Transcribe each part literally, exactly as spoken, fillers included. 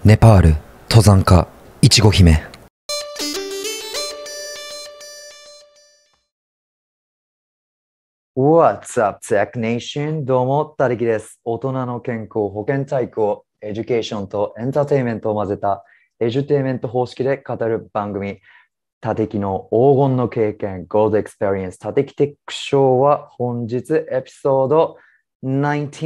ネパール登山家いちご姫。 What's up, Tech Nation? どうも、たりきです。大人の健康、保健体育をエデュケーションとエンターテインメントを混ぜたエデュテイメント方式で語る番組、たてきの黄金の経験、Gold Experience たてきテックショーは本日エピソードじゅう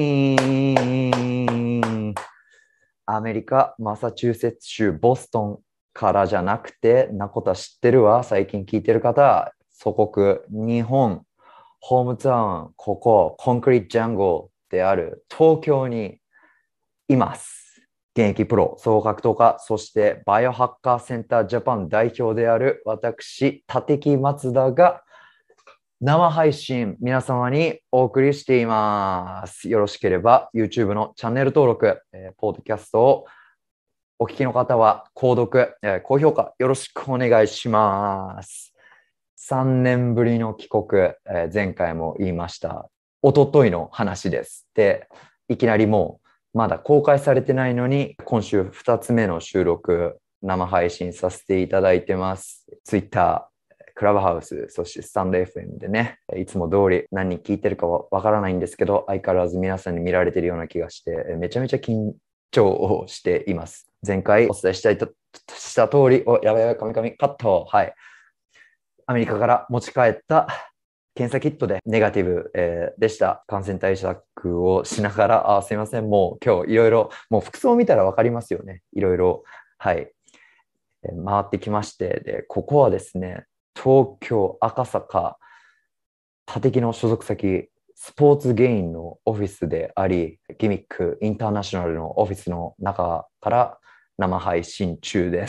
きゅう。アメリカ、マサチューセッツ州ボストンからじゃなくて、なことは知ってるわ。最近聞いてる方、祖国、日本、ホームタウン、ここ、コンクリートジャングルである東京にいます。現役プロ、総合格闘家、そしてバイオハッカーセンタージャパン代表である私、立木松田が生配信皆様にお送りしています。よろしければ YouTube のチャンネル登録、えー、ポッドキャストをお聞きの方は購読、えー、高評価よろしくお願いします。さんねんぶりの帰国、えー、前回も言いました。一昨日の話です。で、いきなりもうまだ公開されてないのに、今週ふたつめの収録、生配信させていただいてます。Twitter、クラブハウス、そしてスタンド エフエム でね、いつも通り何人聞いてるかはわからないんですけど、相変わらず皆さんに見られてるような気がして、めちゃめちゃ緊張をしています。前回お伝えしたいとした通り、お、やばいやばい、カミカミ、カット。はい。アメリカから持ち帰った検査キットでネガティブ、えー、でした。感染対策をしながら、あ、すいません、もう今日いろいろ、もう服装を見たらわかりますよね。いろいろ、はい、えー、回ってきまして、で、ここはですね、東京赤坂、立木の所属先、スポーツゲインのオフィスであり、ギミックインターナショナルのオフィスの中から生配信中です。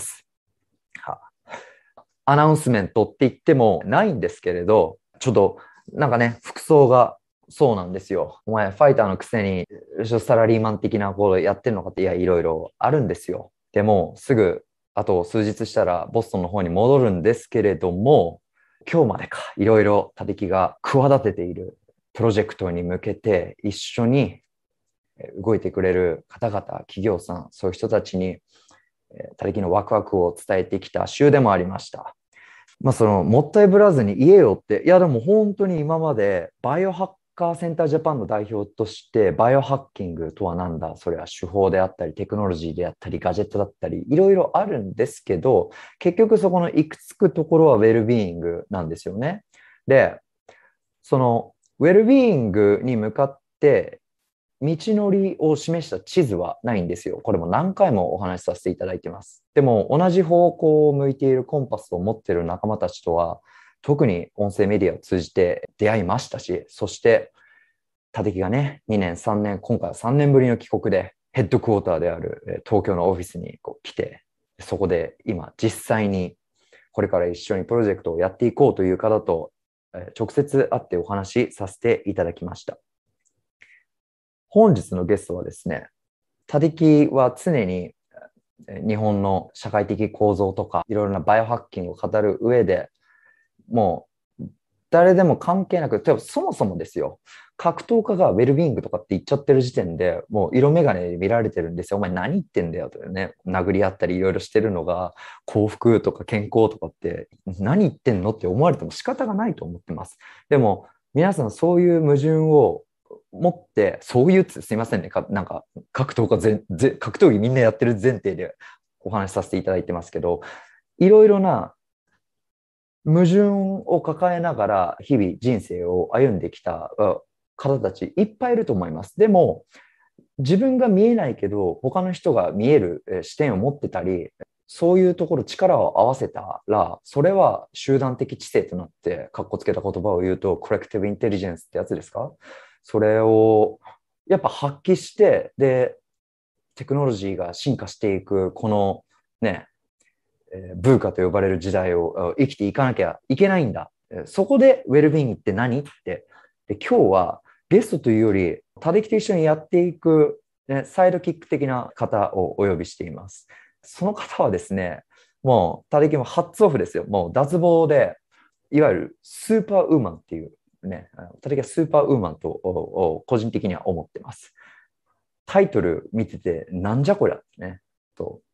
アナウンスメントって言ってもないんですけれど、ちょっとなんかね、服装がそうなんですよ。お前ファイターのくせにサラリーマン的なことやってんのかって、いや、いろいろあるんですよ。でもすぐあと数日したらボストンの方に戻るんですけれども、今日までか、いろいろ立木が企てているプロジェクトに向けて一緒に動いてくれる方々、企業さん、そういう人たちに立木のワクワクを伝えてきた週でもありました。まあ、そのもったいぶらずに言えよって、いやでも本当に今までバイオハッカーセンタージャパンの代表として、バイオハッキングとはなんだ、それは手法であったりテクノロジーであったりガジェットだったりいろいろあるんですけど、結局そこの行き着くところはウェルビーイングなんですよね。で、そのウェルビーイングに向かって道のりを示した地図はないんですよ。これも何回もお話しさせていただいてます。でも同じ方向を向いているコンパスを持っている仲間たちとは、特に音声メディアを通じて出会いましたし、そして立木がね、にねん、さんねん、今回はさんねんぶりの帰国でヘッドクォーターである東京のオフィスにこう来て、そこで今実際にこれから一緒にプロジェクトをやっていこうという方と直接会ってお話しさせていただきました。本日のゲストはですね、立木は常に日本の社会的構造とかいろいろなバイオハッキングを語る上で、もう誰でも関係なく、例えばそもそもですよ、格闘家がウェルビーイングとかって言っちゃってる時点でもう色眼鏡で見られてるんですよ。お前何言ってんだよとね、殴り合ったりいろいろしてるのが幸福とか健康とかって何言ってんのって思われても仕方がないと思ってます。でも皆さんそういう矛盾を持って、そういうつすいませんね、かなんか格闘家ぜぜ格闘技みんなやってる前提でお話しさせていただいてますけど、いろいろな矛盾を抱えながら日々人生を歩んできた方たちいっぱいいると思います。でも自分が見えないけど他の人が見える視点を持ってたり、そういうところ力を合わせたら、それは集団的知性となって、かっこつけた言葉を言うとコレクティブインテリジェンスってやつですか。それをやっぱ発揮して、でテクノロジーが進化していくこのね、ブーカと呼ばれる時代を生きていかなきゃいけないんだ。そこでウェルビーイングって何って。で今日はゲストというより立木と一緒にやっていく、ね、サイドキック的な方をお呼びしています。その方はですね、もう立木もハッツオフですよ。もう脱帽で、いわゆるスーパーウーマンっていうね、立木はスーパーウーマンと個人的には思ってます。タイトル見ててなんじゃこりゃってね、と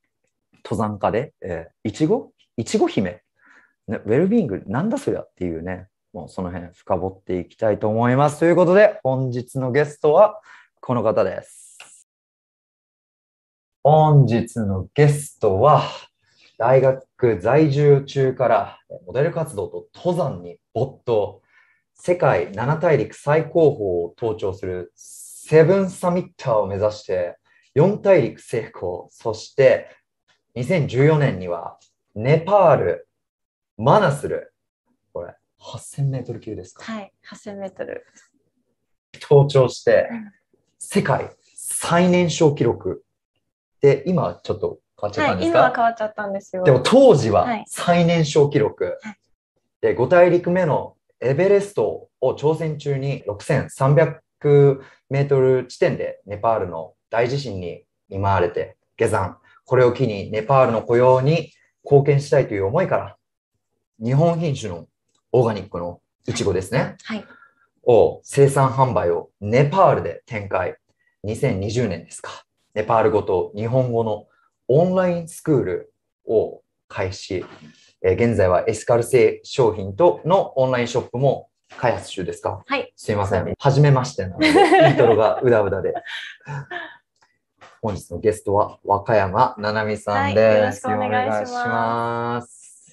登山家で、えー、いちごいちご姫、ね、ウェルビーイングなんだそりゃっていうね、もうその辺深掘っていきたいと思います。ということで本日のゲストはこの方です。本日のゲストは大学在住中からモデル活動と登山に没頭、世界なな大陸最高峰を登頂するセブンサミッターを目指してよん大陸成功、そしてにせんじゅうよねんにはネパール、マナスル、これはっせんメートル級ですか？ はい、はっせんメートル。 登頂して世界最年少記録で、今ちょっと変わっちゃったんですか？ はい、今は変わっちゃったんですよ。 でも当時は最年少記録、はい、でご大陸目のエベレストを挑戦中にろくせんさんびゃくメートル地点でネパールの大地震に見舞われて下山。これを機にネパールの雇用に貢献したいという思いから日本品種のオーガニックのイチゴですね、 はいはい、 を生産販売をネパールで展開。にせんにじゅうねんですか。ネパール語と日本語のオンラインスクールを開始。えー、現在はエスカル製商品とのオンラインショップも開発中ですか？ はい。 すいません。はじめましてなので、イントロがうだうだで。本日のゲストは和歌山ななみさんです。 はい、よろしくお願いします。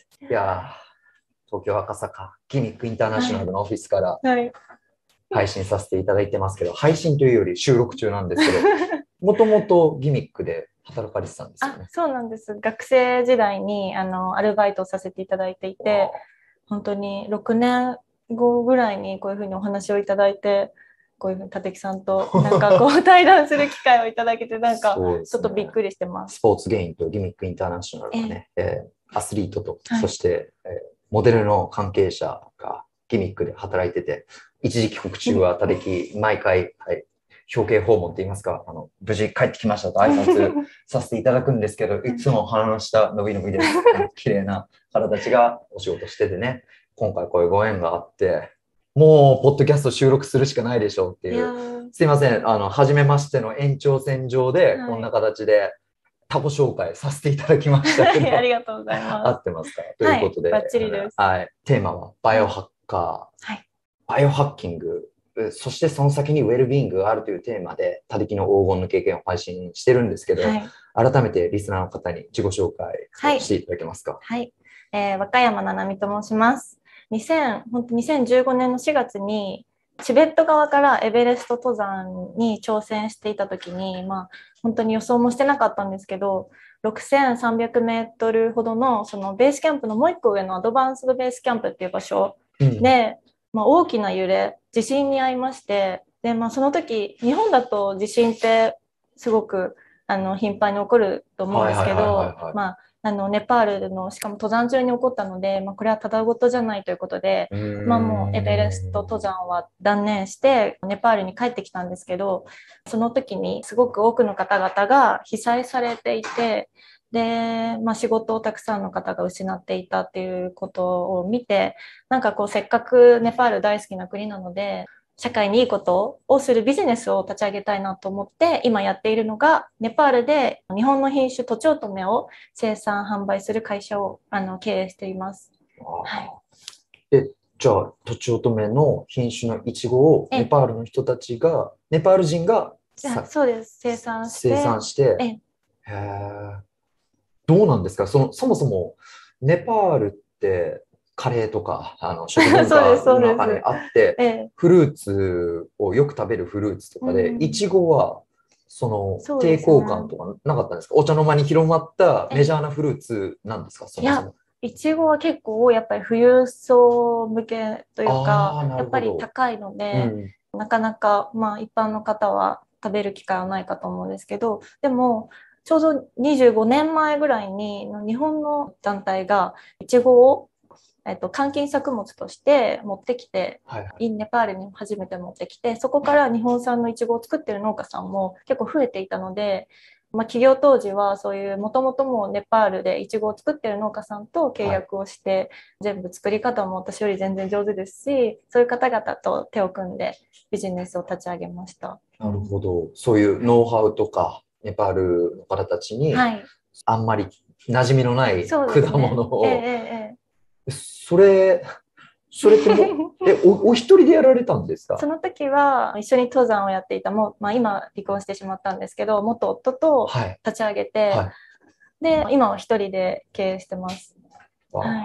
いや東京赤坂ギミックインターナショナルのオフィスから配信させていただいてますけど、配信というより収録中なんですけど、もともとギミックで働かれてたんですよね。 あ、そうなんです。学生時代にあのアルバイトをさせていただいていて、本当にろくねんごぐらいにこういうふうにお話をいただいて、こういうふうに立木さんとなんかこう対談する機会をいただけて、なんかちょっとびっくりしてます。 スポーツゲインとギミックインターナショナルがね、えーえー、アスリートと、はい、そして、えー、モデルの関係者がギミックで働いてて、一時帰国中は立木毎回、はい、表敬訪問って言いますか、あの無事帰ってきましたと挨拶させていただくんですけど、いつも鼻の下伸び伸びで綺麗な方たちがお仕事しててね、今回こういうご縁があって、もうポッドキャスト収録するしかないでしょうっていう、すいません、あの初めましての延長線上でこんな形で他己紹介させていただきましたけど、はい、 ありがとうございます。 合ってますか？ということで、 はい、バッチリです。 はい、テーマはバイオハッカー、はい、バイオハッキング、そしてその先にウェルビーイングがあるというテーマで、他力の黄金の経験を配信してるんですけど、はい、改めてリスナーの方に自己紹介していただけますか？ はい、はい、えー、和歌山ななみと申します。にせん、本当にせんじゅうごねんのしがつにチベット側からエベレスト登山に挑戦していた時に、まあ、本当に予想もしてなかったんですけど、ろくせんさんびゃくメートルほどのそのベースキャンプのもう一個上のアドバンスドベースキャンプっていう場所で、うん、まあ、大きな揺れ、地震に遭いまして、で、まあ、その時日本だと地震ってすごくあの頻繁に起こると思うんですけど、まああのネパールのしかも登山中に起こったので、まあ、これはただごとじゃないということで、まあ、もうエベレスト登山は断念してネパールに帰ってきたんですけど、その時にすごく多くの方々が被災されていて、で、まあ、仕事をたくさんの方が失っていたっていうことを見て、なんかこうせっかくネパール大好きな国なので社会にいいことをするビジネスを立ち上げたいなと思って、今やっているのがネパールで日本の品種とちおとめを生産販売する会社をあの経営しています。はい、 えじゃあとちおとめの品種のイチゴをネパールの人たちが、ネパール人がそうです生産して生産してえへー、どうなんですか？そのそもそもネパールってカレーとかあの食文化の中にあってええ、フルーツをよく食べるフルーツとかで、いちごはその抵抗感とかなかったんですか？お茶の間に広まったメジャーなフルーツなんですか？そもそも。 いちごは結構やっぱり富裕層向けというかやっぱり高いので、うん、なかなかまあ一般の方は食べる機会はないかと思うんですけど、でもちょうどにじゅうごねんまえぐらいに日本の団体がいちごをえっと、換金作物として持ってきて、はいはい、ネパールに初めて持ってきて、そこから日本産のイチゴを作ってる農家さんも結構増えていたので、まあ、起業当時はそういうもともともネパールでイチゴを作ってる農家さんと契約をして、はい、全部作り方も私より全然上手ですし、そういう方々と手を組んでビジネスを立ち上げました。 なるほど。そういうノウハウとかネパールの方たちに、はい、あんまり馴染みのない果そうですね物を、 ええええそれ、それってもう、え、お、お一人でやられたんですか？ その時は一緒に登山をやっていたもう、まあ、今離婚してしまったんですけど元夫とはい。 立ち上げて、 はい。 で今は一人で経営してます。 わあはい、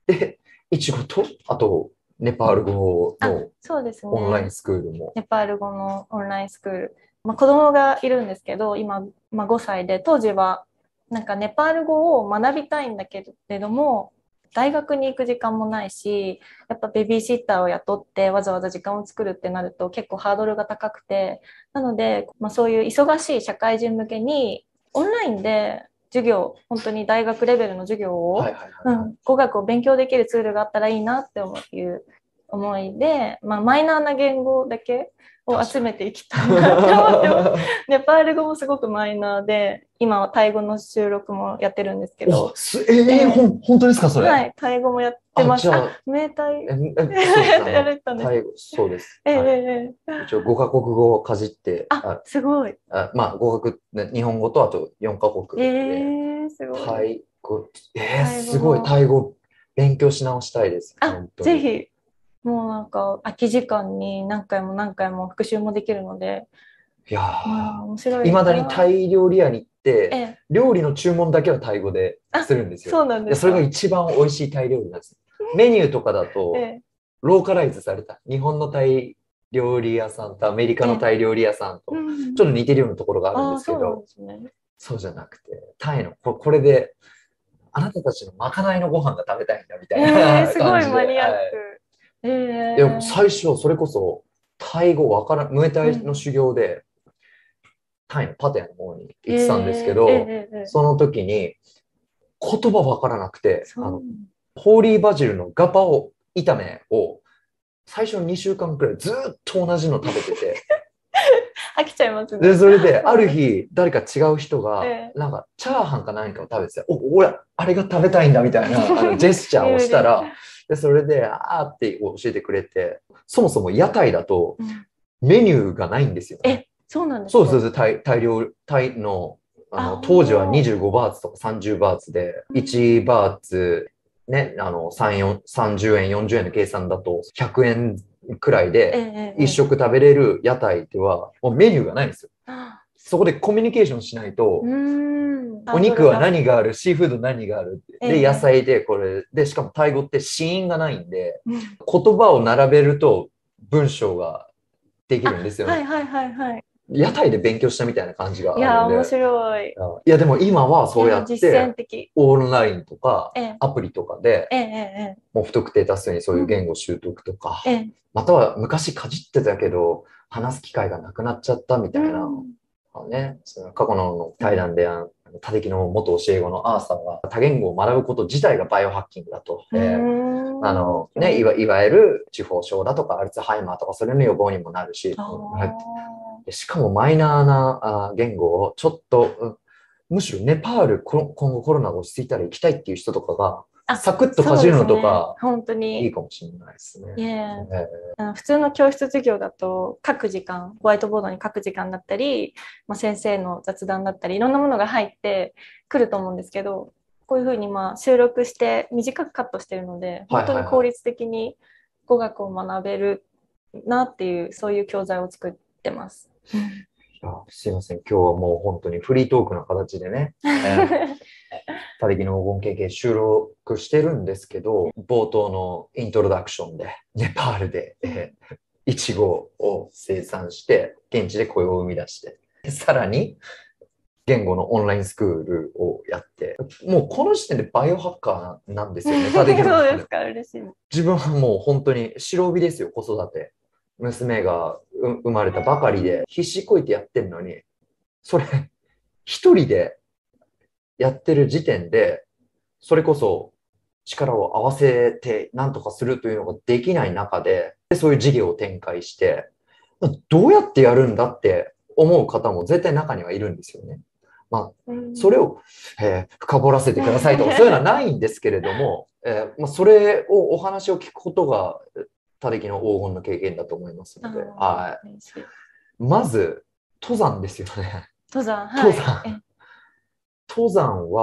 で、いちごと、あと、ネパール語あのそうですね。 オンラインスクールも。 ネパール語のオンラインスクール、まあ、子供がいるんですけど今、まあ、ごさいで当時はなんかネパール語を学びたいんだけれども大学に行く時間もないしやっぱベビーシッターを雇ってわざわざ時間を作るってなると結構ハードルが高くてなので、まあ、そういう忙しい社会人向けにオンラインで授業本当に大学レベルの授業を、 はいはいはいはい。 うん、語学を勉強できるツールがあったらいいなって思う思いで、まあ、マイナーな言語だけを集めていきたいなって思ってます。ネパール語もすごくマイナーで、今はタイ語の収録もやってるんですけお、 ど、 す、えー、 えーほん、本当ですか、それ。 はい、タイ語もやってあ、 ます。あ、 じゃあ、 名タイえ、え、そうです。あやらの、 れたんです。 タイ語、そうです。 えはい。 えええ一応ごカ国語をかじって、 あ、 あ、 すごい。 あ、まあ、語学、ね日本語とあとよんカ国えで、 えすごい。 タイ語、えー、 タイ語すごい、 も。 タイ語勉強し直したいです。 あ、 本当に。 ぜひ。もうなんか空き時間に何回も何回も復習もできるので、 いやまあ面ー、 白いまだにいな。 タイ料理屋に行って、 ええ、 料理の注文だけはタイ語であ、 するんですよ。 そうなんいや、それがですか。 一番美味しいタイ料理なんです。メニューとかだと、 ええ、 ローカライズされた。日本のタイ料理屋さんとアメリカええ、 のタイ料理屋さんうと、ちょっん。 と似てるようなところがあるんでああ、そうなんすけど、 ですね。 そうじゃなくて、タイの、ここれで、あなたたちのまかないのご飯が食べたいんだみたいええ、 なすご感じで、 いマニアッはい。 ク。えいや、 え、 最初、それこそ、タイ語わからん、ムエタうん。 イの修行で、タイのパテの方にえ行ってたんですけえ、えど、 え、ええ、 その時に言葉わからなくて、あの、 そう。 ホーリーバジルのガパオ炒めを最初のにしゅうかんくらいずっと同じの食べてて、 飽きちゃいますで、 ね。 それで、あるうん日、誰か違う人が、 えなんか、チャーハンか何かを食べてて、お、俺、あれが食べたいんだみたいな、あの、ジェスチャーをしたえ。 ら、で、それで、あーって教えてくれて、そもそも屋台だとうんメニューがないんですよね。 え、そうなんですそうです、そか。 うです。タイ、タイ料、タイの、ああの、当時はあ、 にじゅうごバーツとかさんじゅうバーツで、 うんいちバーツ、ね、あの、さん、よん、さんじゅうえん、よんじゅうえんの計算だとひゃくえんくらいええ、 で、 ええ、 一食食べれる屋台では、もうメニューがないんですよ。 あそこでコミュニケーションしないと、 うーん、ハお肉はードルが。 何がある、シーフード何があるって。で、野ええ、 菜でこれ。で、しかもタイ語って子音がないんで、 うん言葉を並べると文章ができるんであ、 すよね。 はいはいはいはい。 屋台で勉強したみたいな感じがいやー、面あるんで。 白い。 あいや、でも今はそうやいやー、実践って、 的。 オンラインとかええ、 アプリとかで、 ええ、ええ、 もう不特定多数にそういう言語習得とか、 ええ、 または昔かじってたけど、話す機会がなくなっちゃったみうたいな、 ん、 ね、その過去の対談で、あの他敵の元教え子のアーサーは多言語を学ぶこと自体がバイオハッキングだと。 うえーあーん、 のね、いわ、いわゆる痴呆症だとかアルツハイマーとかそれの予防にもなるし、 あでしかもマイナーなあ言語をちょっと、うんむしろネパールこ今後コロナが落ち着いたら行きたいっていう人とかがあ、 サクッとかじるのとか本当に。 いいかもしれないですね。 いええあの普通の教室授業だと書く時間、ホワイトボードに書く時間だったり、まあ、先生の雑談だったり、いろんなものが入ってくると思うんですけど、こういうふうにまあ収録して短くカットしてるので、 はいはいはい本当に効率的に語学を学べるなっていう、そういう教材を作ってます。 ーあすいません。今日はもう本当にフリートークの形でね、えー他力の黄金経験収録してるんですけど、冒頭のイントロダクションで、ネパールで、えー、イチゴを生産して、現地で雇用を生み出して、さらに言語のオンラインスクールをやって、もうこの時点でバイオハッカーなんですよね、他力の中で。 そうですか、嬉しい。 自分はもう本当に白帯ですよ、子育て。娘が生まれたばかりで、必死こいてやってんのに、それ、一人でやってる時点で、それこそ力を合わせて何とかするというのができない中で、そういう事業を展開して、どうやってやるんだって思う方も絶対中にはいるんですよね。まあ、それを、えー深掘らせてくださいとか、そういうのはないんですけれども、えーまあ、それをお話を聞くことが、他力の黄金の経験だと思いますので、はい。まず、登山ですよね。 登山、はい。 登山。登山は、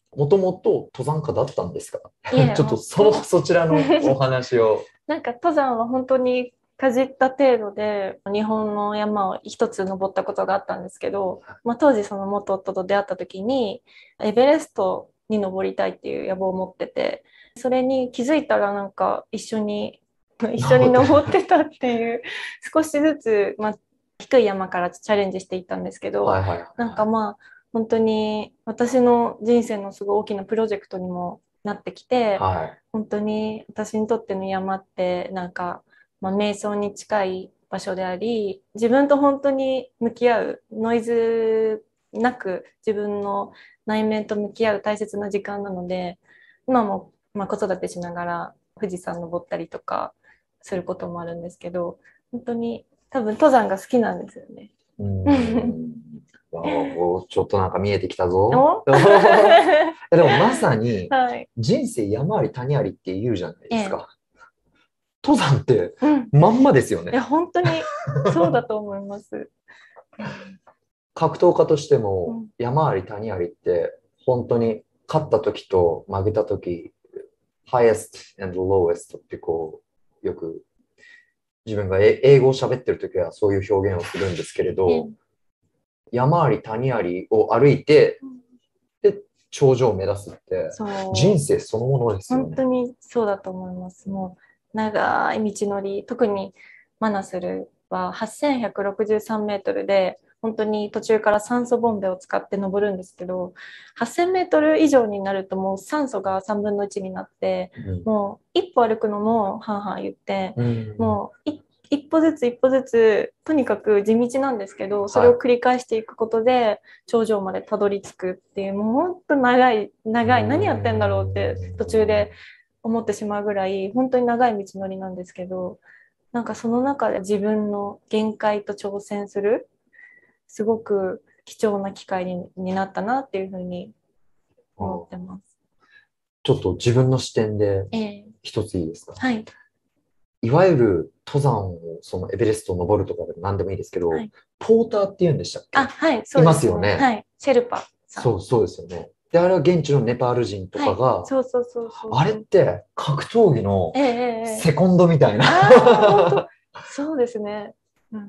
もともと登山家だったんですか？ いえちょっとその、そちらのお話を。 なんか登山は本当にかじった程度で日本の山を一つ登ったことがあったんですけど、まあ、当時その元夫と出会った時にエベレストに登りたいっていう野望を持ってて、それに気づいたらなんか一緒に一緒に登ってたっていう少しずつ、まあ、低い山からチャレンジしていったんですけど、 はいはいはい。 なんかまあ本当に私の人生のすごい大きなプロジェクトにもなってきて、 はい。 本当に私にとっての山ってなんか、まあ、瞑想に近い場所であり、自分と本当に向き合う、ノイズなく自分の内面と向き合う大切な時間なので、今も、まあ、子育てしながら富士山登ったりとかすることもあるんですけど、本当に多分登山が好きなんですよね。 うーん。おちょっとなんか見えてきたぞ。 おでもまさにはい。 人生山あり谷ありって言うじゃないですえか。登山ってうん。 まんまですよいや、 ね。 本当にそうだと思います。 格闘家としてうもん山あり谷ありって本当に勝った時と負けた時、highest and lowest ってこう、よく自分がえ英語を喋ってる時はそういう表現をするんですけれえど、山あり谷ありを歩いて、で、頂上を目指すってそう。 人生そのものですよ本当ね。 にそうだと思います。もう長い道のり、特にマナスルははっせんひゃくろくじゅうさんメートルで、本当に途中から酸素ボンベを使って登るんですけど、はっせんメートル以上になるともう酸素がさんぶんのいちになって、 うんもう一歩歩くのもはんはん言って、 うんもうい一歩ずつ一歩ずつ、とにかく地道なんですけど、それを繰り返していくことで、頂上までたどり着くっていう、もう本当長い、長い、何やってんだろうって途中で思ってしまうぐらい、本当に長い道のりなんですけど、なんかその中で自分の限界と挑戦する、すごく貴重な機会に、になったなっていうふうに思ってます。 ちょっと自分の視点でええ一ついいですか？ はい。 いわゆる登山を、そのエベレストを登るとかでも何でもいいですけど、 はいポーターって言うんでしたっけ？ あ、はい、そうですね。 いますよね。 はい。シェルパさん。 そう、そうですよね。で、あれは現地のネパール人とかが、 はい、そうそうそうそう。 あれって格闘技のええええええセコンドみたいな、 ああ、本当。そうですね。うんうん、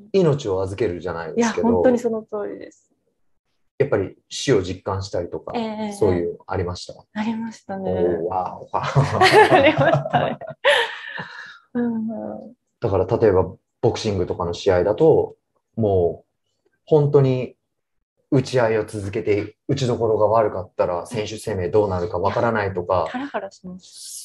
命を預けるじゃないいや、 ですけど、 本当にその通りです。 やっぱり死を実感したりとか、 ええそういうありました。 ありましたね。 おー、わー、わありまー。 したね。うんうんだから例えばボクシングとかの試合だと、もう本当に打ち合いを続けて、打ちどころが悪かったら選手生命どうなるかわからないとか、 ハラハラします。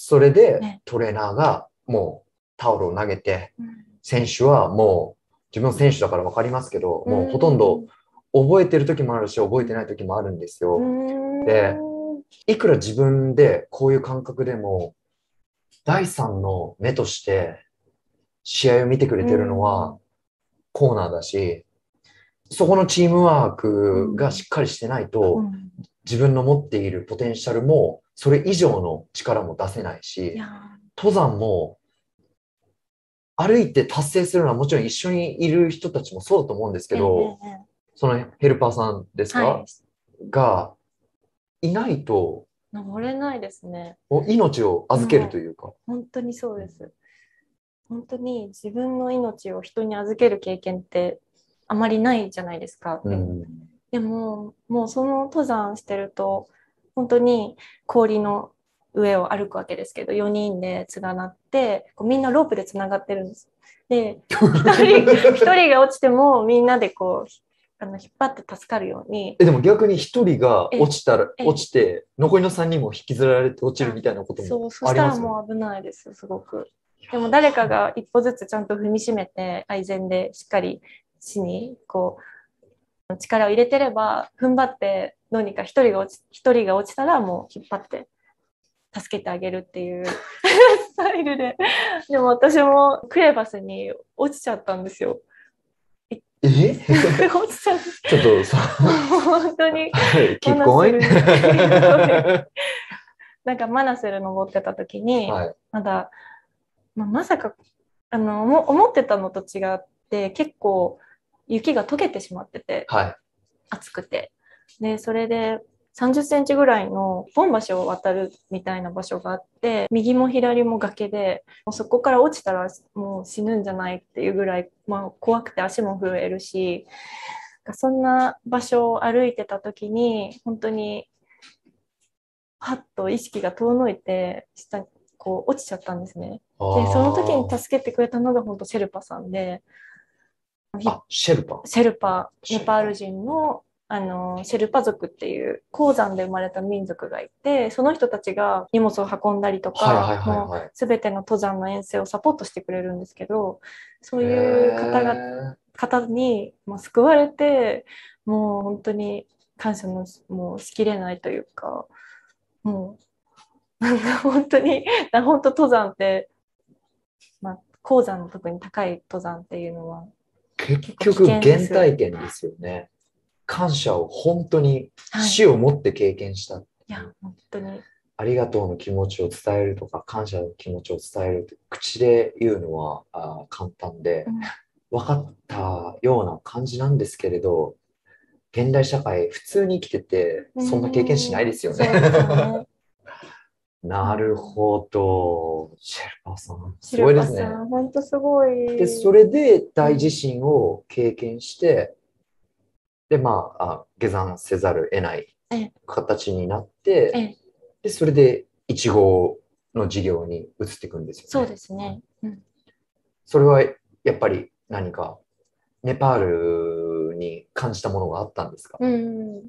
それでねトレーナーがもうタオルを投げて、 うん選手はもう自分の選手だからわかりますけど、もうほとんどう覚えてる時もあるし、覚えてない時もあるんですよ。 んで、いくら自分でこういう感覚でも、第三の目として試合を見てくれてるのはコーナーだし、そこのチームワークがしっかりしてないと、 うん自分の持っているポテンシャルも、それ以上の力も出せないいし、 や登山も歩いて達成するのはもちろん一緒にいる人たちもそうだと思うんですけど、 ええええそのヘルパーさんですか、 はい。 がいないと、 登れないですね。 もう命を預けるというか。 本当にそうです。本当に自分の命を人に預ける経験ってあまりないじゃないですか。でも、 うんでももうその登山してると本当に氷の上を歩くわけですけど、よにんで連なってこうみんなロープでつながってるんです。で、一人一人が落ちてもみんなでこうあの引っ張って助かるように。 え、でも逆に一人が落ちたら、 ええ落ちて、残りの三人も引きずられて落ちるみたいなことそう、 もそしたらありますよね。 もう危ないです、すごく。でも誰かが一歩ずつちゃんと踏みしめて、愛禅でしっかり地にこう力を入れてれば、踏ん張ってどうにか一人が落ち一人が落ちたらもう引っ張って助けてあげるっていうスタイルで。でも私もクレバスに落ちちゃったんですよ。 え落ちちゃった。 ちょっと、そう。 本当に。 はい、キッコマナスルにイン。 なんかマナスル登ってた時に、 はい。 まだ、まあ、まさかあの思思ってたのと違って結構雪が溶けてしまってて、 はい。 暑くて、でそれでさんじゅっセンチぐらいの本橋を渡るみたいな場所があって、右も左も崖で、もうそこから落ちたらもう死ぬんじゃないっていうぐらい、まあ、怖くて足も震えるし、そんな場所を歩いてた時に本当にはっと意識が遠のいて下にこう落ちちゃったんですね。でその時に助けてくれたのが本当シェルパさんで、 あ、シェルパ。 シェルパ、ネパール人のあのシェルパ族っていう鉱山で生まれた民族がいて、その人たちが荷物を運んだりとか、もう全ての登山の遠征をサポートしてくれるんですけど、そういう方が方にもう救われて、もう本当に感謝のもうしきれないというか、もうなんか本当に本当登山って、まあ、鉱山の特に高い登山っていうのは結局原体験ですよね。感謝を本当に死をもって経験した、はい、 いや本当にありがとうの気持ちを伝えるとか感謝の気持ちを伝えるって口で言うのはあ簡単で、うん、分かったような感じなんですけれど、現代社会普通に生きててそんな経験しないですよね。なるほど。シェルパさんすごいですね。 本当すごい。 でそれで大地震を経験して、でまあ、あ下山せざるを得ない形になって、ええ、でそれでいち号の事業に移っていくんですよね。 そうですね、うん、 それはやっぱり何かネパールに感じたものがあったんですか？うん、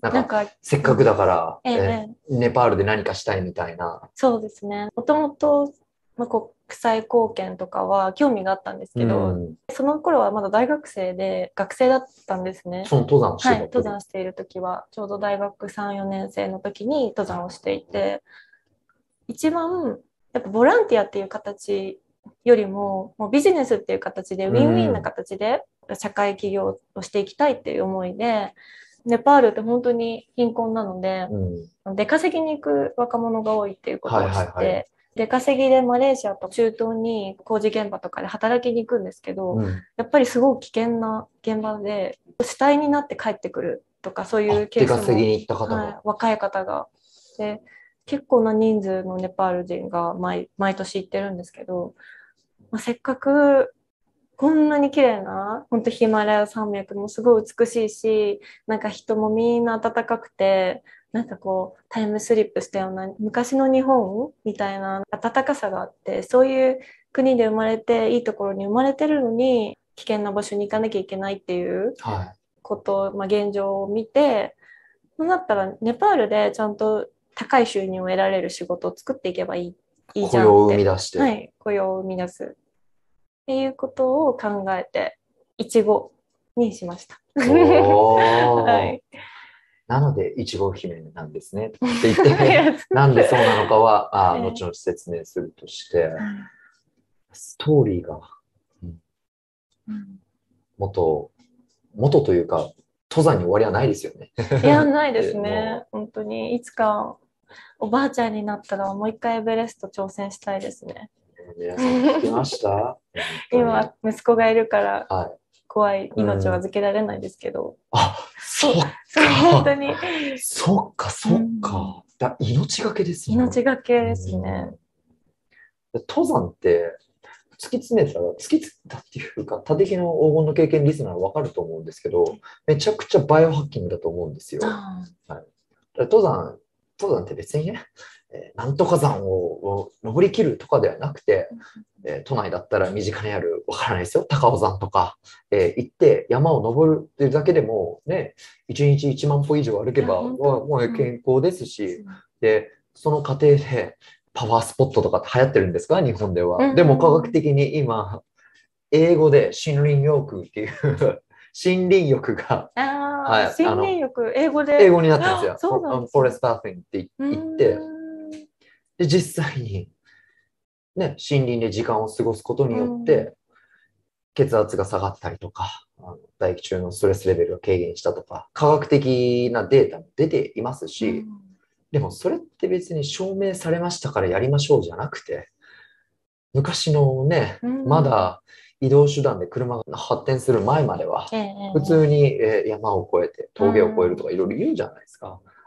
なんかせっかくだから、うん、ええ、ネパールで何かしたいみたいな。 そうですね。もともとまあ、国際貢献とかは興味があったんですけど、うん、その頃はまだ大学生で学生だったんですね。 その登山をしていはい、登山している時はちょうど大学さん、よねん生の時に登山をしていて、一番やっぱボランティアっていう形よりも、もうビジネスっていう形でウィンウィンな形で社会起業をしていきたいっていう思いで、ネパールって本当に貧困なので、うん、出稼ぎに行く若者が多いっていうことを知って、はいはいはい、出稼ぎでマレーシアと中東に工事現場とかで働きに行くんですけど、うん、やっぱりすごく危険な現場で死体になって帰ってくるとか、そういうケースも、 出稼ぎに行った方が、はい、 若い方がで結構な人数のネパール人が 毎, 毎年行ってるんですけど、まあ、せっかくこんなに綺麗な本当ヒマラヤ山脈もすごい美しいし、なんか人もみんな温かくて、なんかこうタイムスリップしたような昔の日本みたいな温かさがあって、そういう国で生まれていいところに生まれてるのに危険な場所に行かなきゃいけないっていうこと、はい、まあ、現状を見て、そうなったらネパールでちゃんと高い収入を得られる仕事を作っていけばいい、いいじゃんって。 雇用を生み出して、 はい、雇用を生み出すっていうことを考えていち号にしました。 はい、なのでいち号姫なんですねって言ってなんでそうなのかはあ後々説明するとして、ストーリーが、うんうん、元元というか登山に終わりはないですよね。 いやないですね。本当にいつかおばあちゃんになったらもう一回エベレスト挑戦したいですね。 皆さん聞きました今息子がいるから怖い、命を預けられないですけど、うん、 あ、そっか本当にそっかそっか、うん、だ命がけですね。命がけですね、 うん、登山って突き詰めたら突き詰めたっていうか他的の黄金の経験リスナーは分かると思うんですけど、めちゃくちゃバイオハッキングだと思うんですよ、はい、登山登山って別にね、えー、なんとか山をを登りきるとかではなくて、えー、都内だったら身近にある、わからないですよ、高尾山とか、えー、行って山を登るっていうだけでも、ね、いちにちいちまん歩以上歩けばもう健康ですし、うん、でその過程でパワースポットとかって流行ってるんですか、日本では。うん、でも科学的に今、英語で森林浴っていう森林浴が、 はい、森林浴、英語で。 英語になってるんですよ。そうなんですね。フォレストバーフィンって言って、で、実際に、ね、森林で時間を過ごすことによって、血圧が下がったりとか、あの大気中のストレスレベルが軽減したとか、科学的なデータも出ていますし、でもそれって別に証明されましたからやりましょうじゃなくて、昔のね、まだ移動手段で車が発展する前までは、普通に山を越えて峠を越えるとかいろいろ言うじゃないですか。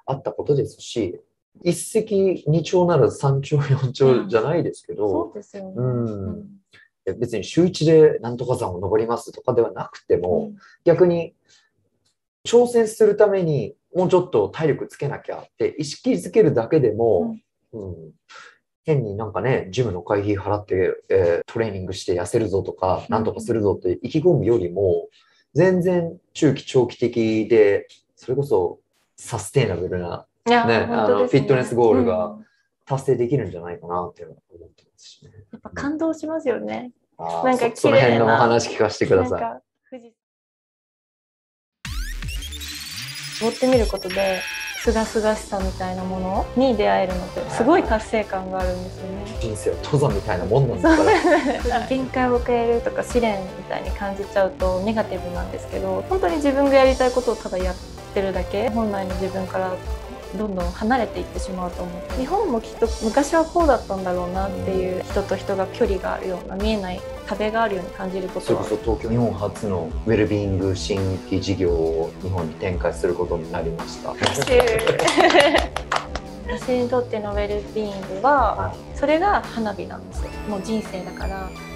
あったことですし、一石二鳥なら三鳥四鳥じゃないですけど、 そうですよね。 うん別に週一でなんとか山を登りますとかではなくても、 うん逆に挑戦するためにもうちょっと体力つけなきゃって意識づけるだけでも、うん変になんかね、ジムの会費払って、えートレーニングして痩せるぞとか、なんとかするぞって意気込むよりも、全然中期長期的で、それこそサステイナブルな、 いやね、あの本当ですねフィットネスゴールがうん達成できるんじゃないかなっていうのは思ってますしね。 やっぱ感動しますよね。 あーなんかそその辺綺麗なのお話聞かせてください。 なんか富士登ってみることで、すがすがしさみたいなものに出会えるのってすごい達成感があるんですよね。 人生は登山みたいなもんなんだから。 限界を迎えるとか試練みたいに感じちゃうとネガティブなんですけど、本当に自分がやりたいことをただやってるだけ、本来の自分からどんどん離れていってしまうと思う。日本もきっと昔はこうだったんだろうなっていう、人と人が距離があるような、見えない壁があるように感じるこそとはれこそ東京日本初のウェルビーイング新規事業を日本に展開することになりました。 私にとってのウェルビーイングは、それが花火なんですよ。もう人生だから。